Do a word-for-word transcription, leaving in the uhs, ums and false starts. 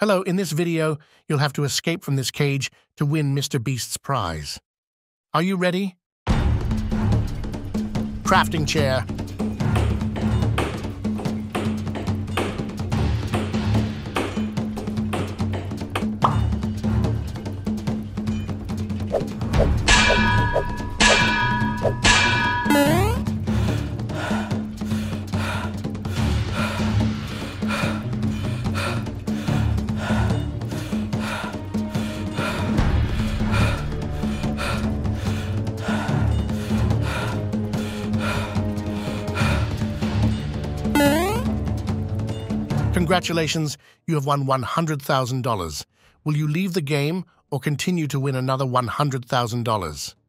Hello, in this video, you'll have to escape from this cage to win Mister Beast's prize. Are you ready? Crafting chair. Congratulations, you have won one hundred thousand dollars. Will you leave the game or continue to win another one hundred thousand dollars?